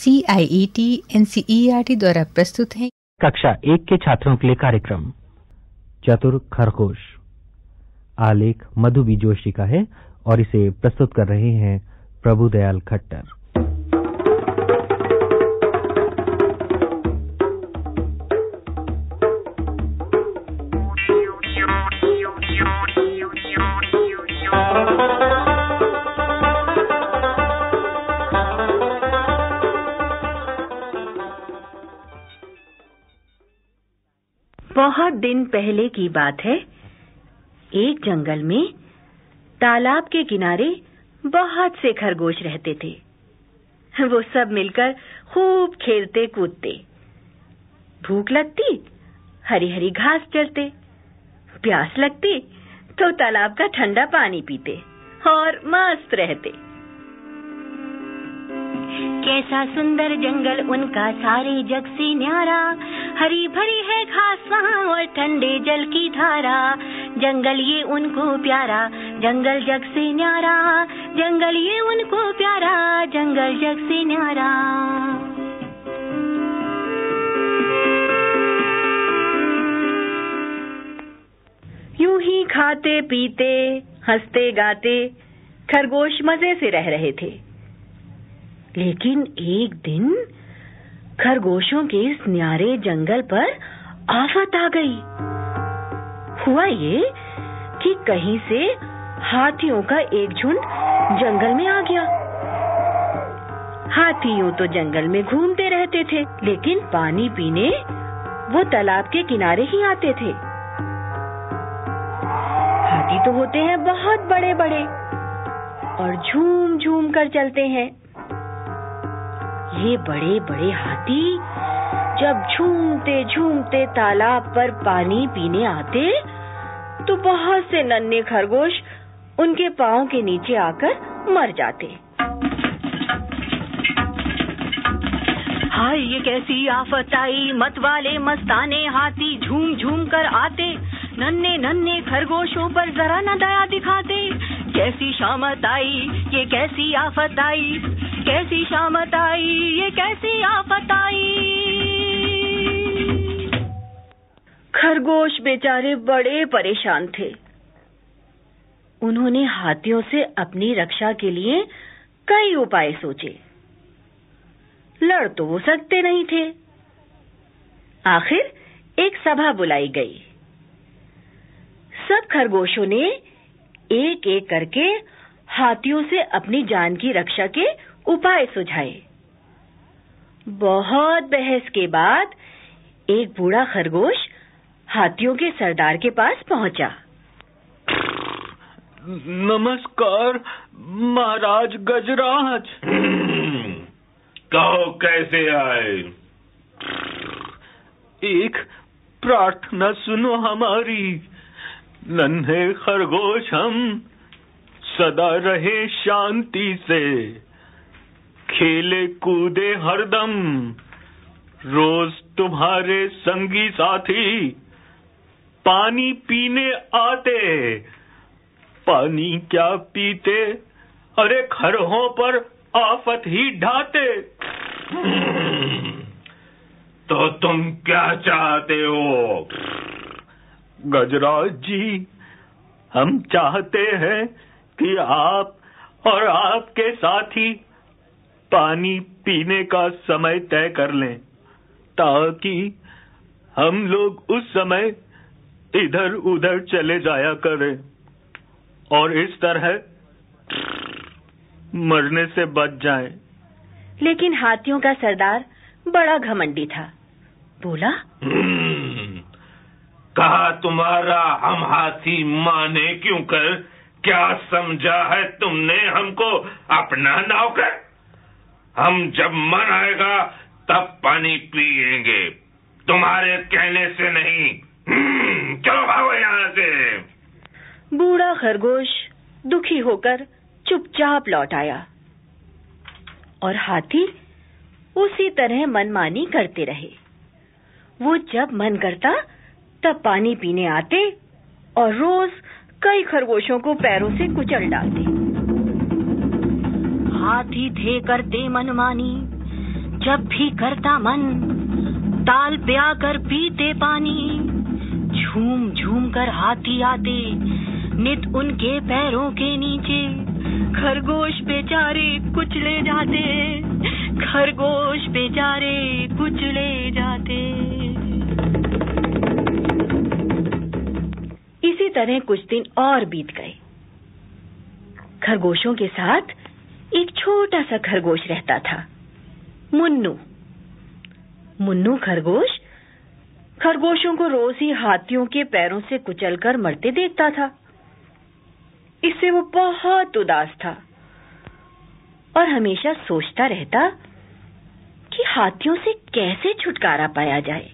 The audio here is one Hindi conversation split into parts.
CIET NCERT द्वारा प्रस्तुत है। कक्षा 1 के छात्रों के लिए कार्यक्रम चतुर खरगोश। आलेख मधु बी जोशी का है और इसे प्रस्तुत कर रहे हैं प्रभुदयाल खट्टर। बहुत दिन पहले की बात है। एक जंगल में तालाब के किनारे बहुत से खरगोश रहते थे। वो सब मिलकर खूब खेलते कूदते, भूख लगती हरी हरी घास चरते, प्यास लगती तो तालाब का ठंडा पानी पीते और मस्त रहते। कैसा सुंदर जंगल उनका, सारे जग से न्यारा, हरी भरी है घास वहाँ और ठंडे जल की धारा। जंगल ये उनको प्यारा, जंगल जग से न्यारा, जंगल ये उनको प्यारा, जंगल जग से न्यारा। यूं ही खाते पीते हंसते गाते खरगोश मजे से रह रहे थे। लेकिन एक दिन खरगोशों के इस न्यारे जंगल पर आफत आ गई। हुआ ये कि कहीं से हाथियों का एक झुंड जंगल में आ गया। हाथी यूं तो जंगल में घूमते रहते थे, लेकिन पानी पीने वो तालाब के किनारे ही आते थे। हाथी तो होते हैं बहुत बड़े बड़े और झूम झूम कर चलते हैं। ये बड़े बड़े हाथी जब झूमते झूमते तालाब पर पानी पीने आते तो बहुत से नन्हे खरगोश उनके पांव के नीचे आकर मर जाते। हाय ये कैसी आफत आई, मत वाले मस्ताने हाथी झूम झूम कर आते, नन्हे नन्हे खरगोशों पर जरा न दया दिखाते। कैसी शामत आई, ये कैसी आफत आई, कैसी शामत आई, ये कैसी आफत आई। खरगोश बेचारे बड़े परेशान थे। उन्होंने हाथियों से अपनी रक्षा के लिए कई उपाय सोचे। लड़ तो वो सकते नहीं थे। आखिर एक सभा बुलाई गई। सब खरगोशों ने एक एक करके हाथियों से अपनी जान की रक्षा के उपाय सुझाए। बहुत बहस के बाद एक बूढ़ा खरगोश हाथियों के सरदार के पास पहुंचा। नमस्कार महाराज गजराज। कहो कैसे आए? एक प्रार्थना सुनो हमारी। नन्हे खरगोश हम सदा रहे शांति से, खेले कूदे हरदम, रोज तुम्हारे संगी साथी पानी पीने आते। पानी क्या पीते, अरे खरहों पर आफत ही ढाते। तो तुम क्या चाहते हो? गजराज जी, हम चाहते हैं कि आप और आपके साथी पानी पीने का समय तय कर लें, ताकि हम लोग उस समय इधर उधर चले जाया करें और इस तरह मरने से बच जाएं। लेकिन हाथियों का सरदार बड़ा घमंडी था। बोला, कहा तुम्हारा हम हाथी माने क्यों कर? क्या समझा है तुमने हमको अपना नौकर? हम जब मन आएगा तब पानी पिएंगे, तुम्हारे कहने से नहीं। चलो भागो यहाँ से। बूढ़ा खरगोश दुखी होकर चुपचाप लौट आया और हाथी उसी तरह मनमानी करते रहे। वो जब मन करता तब पानी पीने आते और रोज कई खरगोशों को पैरों से कुचल डालते। हाथी थे करते मनमानी, जब भी करता मन ताल पे आकर पीते पानी। झूम झूम कर हाथी आते नित उनके पैरों के नीचे। खरगोश बेचारे कुचले जाते, खरगोश बेचारे कुचले जाते। इसी तरह कुछ दिन और बीत गए। खरगोशों के साथ एक छोटा सा खरगोश रहता था, मुन्नू। मुन्नू खरगोश खरगोशों को रोज ही हाथियों के पैरों से कुचलकर मरते देखता था। इससे वो बहुत उदास था और हमेशा सोचता रहता कि हाथियों से कैसे छुटकारा पाया जाए।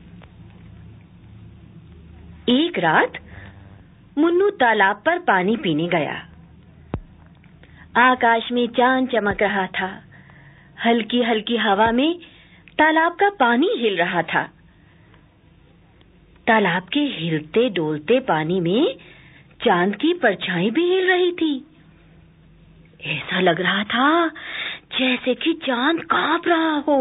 एक रात मुन्नू तालाब पर पानी पीने गया। आकाश में चांद चमक रहा था। हल्की हल्की हवा में तालाब का पानी हिल रहा था। तालाब के हिलते डोलते पानी में चांद की परछाई भी हिल रही थी। ऐसा लग रहा था जैसे कि चांद कांप रहा हो।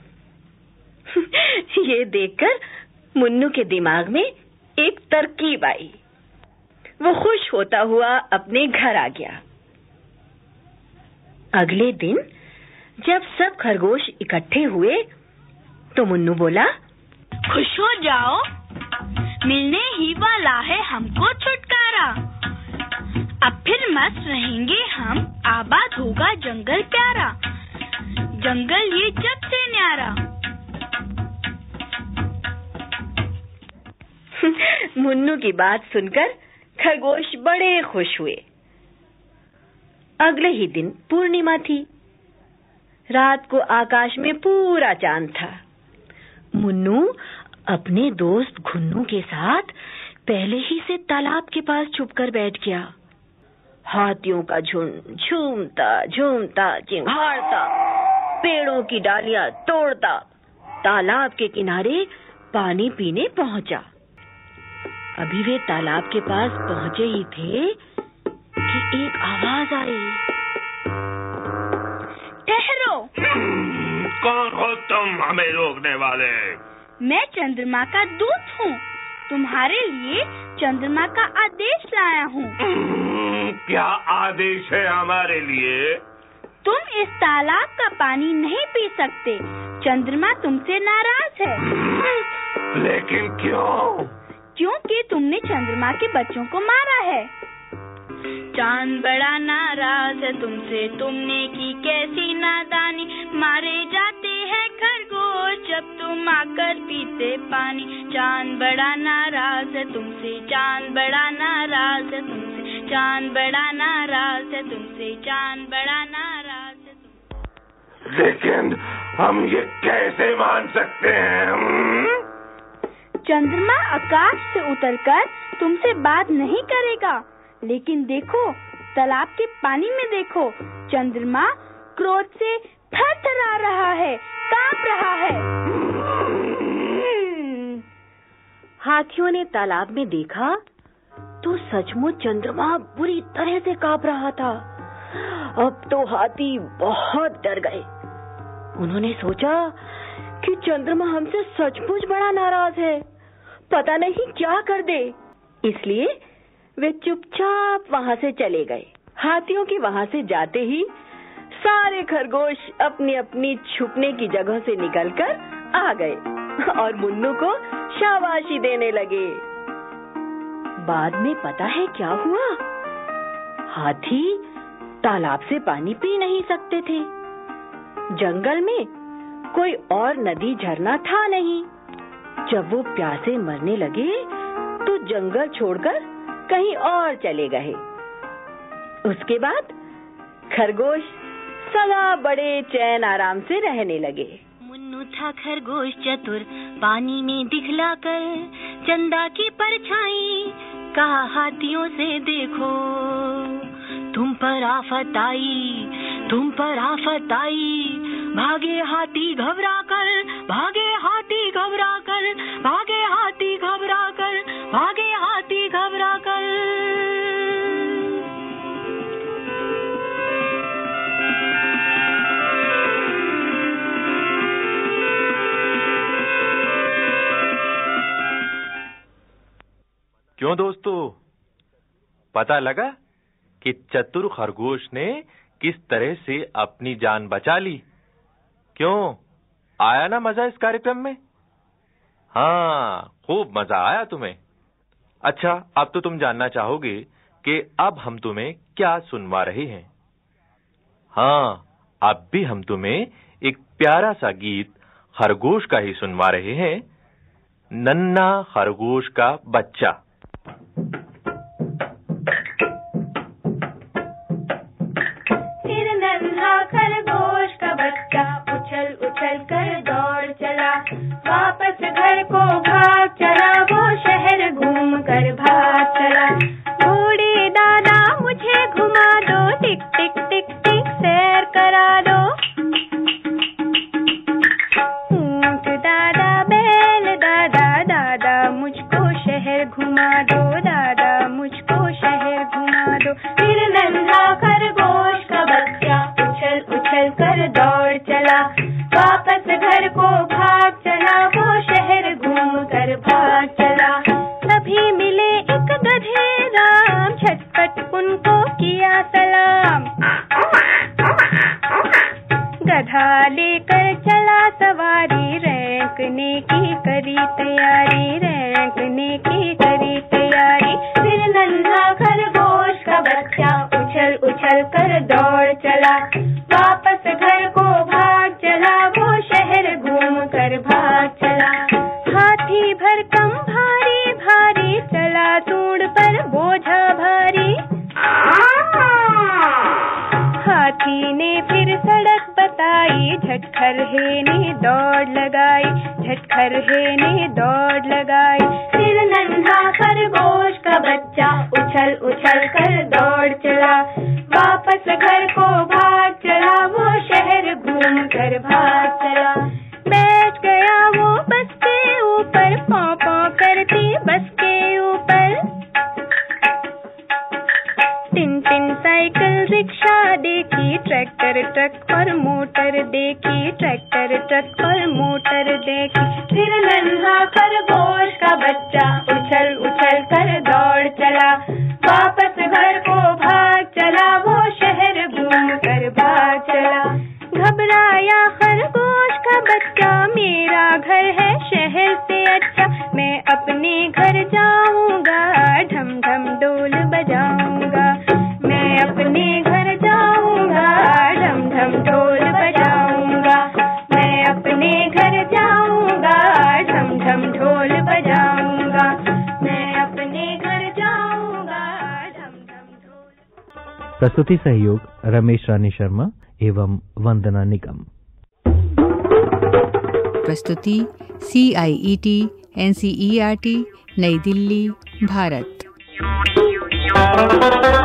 ये देखकर मुन्नू के दिमाग में एक तरकीब आई। वो खुश होता हुआ अपने घर आ गया। अगले दिन जब सब खरगोश इकट्ठे हुए तो मुन्नू बोला, खुश हो जाओ, मिलने ही वाला है हमको छुटकारा। अब फिर मस्त रहेंगे हम, आबाद होगा जंगल प्यारा। जंगल ये जग से न्यारा। मुन्नू की बात सुनकर खरगोश बड़े खुश हुए। अगले ही दिन पूर्णिमा थी। रात को आकाश में पूरा चांद था। मुन्नू अपने दोस्त घुन्नू के साथ पहले ही से तालाब के पास छुपकर बैठ गया। हाथियों का झुंड झूमता झूमता चिंघाड़ता, पेड़ों की डालियां तोड़ता तालाब के किनारे पानी पीने पहुंचा। अभी वे तालाब के पास पहुंचे ही थे कि एक आवाज आई, ठहरो। कौन हो तुम हमें रोकने वाले? मैं चंद्रमा का दूत हूँ। तुम्हारे लिए चंद्रमा का आदेश लाया हूँ। क्या आदेश है हमारे लिए? तुम इस तालाब का पानी नहीं पी सकते। चंद्रमा तुमसे नाराज है। लेकिन क्यों? क्योंकि तुमने चंद्रमा के बच्चों को मारा है। चांद बड़ा नाराज है तुमसे, तुमने की कैसी नादानी। मारे जाते हैं खरगोश जब तुम आकर पीते पानी। चांद बड़ा नाराज है तुमसे, चांद बड़ा नाराज है तुमसे, चांद बड़ा नाराज है तुमसे, चांद बड़ा नाराज है तुमसे। लेकिन हम ये कैसे मान सकते हैं? चंद्रमा आकाश से उतरकर तुमसे बात नहीं करेगा। लेकिन देखो, तालाब के पानी में देखो, चंद्रमा क्रोध से थरथरा रहा है, कांप रहा है। हाथियों ने तालाब में देखा तो सचमुच चंद्रमा बुरी तरह से कांप रहा था। अब तो हाथी बहुत डर गए। उन्होंने सोचा कि चंद्रमा हमसे सचमुच बड़ा नाराज है, पता नहीं क्या कर दे। इसलिए वे चुपचाप वहां से चले गए। हाथियों के वहां से जाते ही सारे खरगोश अपनी अपनी छुपने की जगह से निकलकर आ गए और मुन्नू को शाबाशी देने लगे। बाद में पता है क्या हुआ? हाथी तालाब से पानी पी नहीं सकते थे। जंगल में कोई और नदी झरना था नहीं। जब वो प्यासे मरने लगे तो जंगल छोड़कर कहीं और चले गए। उसके बाद खरगोश सदा बड़े चैन आराम से रहने लगे। मुन्नू था खरगोश चतुर, पानी में दिखलाकर चंदा की परछाई। कहा हाथियों से देखो, तुम पर आफत आई, तुम पर आफत आई। भागे हाथी घबरा कर, भागे हाथी घबरा कर, भागे हाथी घबरा कर, भागे हाथी घबरा कर। क्यों दोस्तों, पता लगा कि चतुर खरगोश ने किस तरह से अपनी जान बचा ली? क्यों, आया ना मजा इस कार्यक्रम में? हाँ, खूब मजा आया तुम्हें। अच्छा, अब तो तुम जानना चाहोगे कि अब हम तुम्हें क्या सुनवा रहे हैं। हाँ, अब भी हम तुम्हें एक प्यारा सा गीत खरगोश का ही सुनवा रहे हैं, नन्हा खरगोश का बच्चा। फिर नन्हा खरगोश का बच्चा उछल उछल कर दौड़ चला, वापस घर को भाग चला, वो शहर घूम कर भाग चला। घोड़े दादा मुझे घुमा दो, टिक टिक टिक टिक सैर करा दो। ऊंट दादा बैल दादा, दादा मुझको शहर घुमा दो, दादा मुझको शहर घुमा दो। फिर नन्हा खरगोश का बच्चा उछल उछल कर दौड़ चला, वापस घर को भाग चला, वो शहर घूम कर भाग चला। तभी मिले एक गधे राम, झटपट उनको किया सलाम। गधा लेकर चला सवारी, रैंकने की करी तैयारी, रैंकने की करी तैयारी। फिर नन्हा खरगोश का बच्चा उछल उछल कर दौड़ चला, वापस घर को भाग चला, वो शहर घूम कर भाग चला। हाथी भरकम भारी भारी, चला सूंड पर बोझा भारी। हाथी ने फिर सड़क बताई, झटखर है ने दौड़ लगाई, झटखर है ने दौड़ लगाई। फिर नन्हा खरगोश का बच्चा उछल उछल कर दौड़ चला, वापस घर को भाग चला, वो शहर घूम कर भाग चला। बैठ गया वो बस के ऊपर, पौ पौ करती बस के ऊपर। टिन टिन साइकिल रिक्शा देखी, ट्रैक्टर ट्रक और मोटर देखी, ट्रैक्टर ट्रक और मोटर देखी। फिर नन्हा खरगोश का बच्चा उछल उछल कर दौड़ चला, वापस घर को भाग चला, वो शहर घूम कर भाग चला। घबराया खरगोश का बच्चा, मेरा घर है शहर से अच्छा, मैं अपने घर जाऊंगा, ढम ढम डोल बजाऊंगा। मैं अपने घर जाऊंगा, ढम ढम ढोल बजाऊंगा। मैं अपने घर जाऊंगा, ढम ढम ढोल बजाऊंगा। मैं अपने घर जाऊंगा, ढम ढम ढोल। प्रस्तुति सहयोग रमेश रानी शर्मा एवं वंदना निगम। प्रस्तुति CIET NCERT नई दिल्ली, भारत।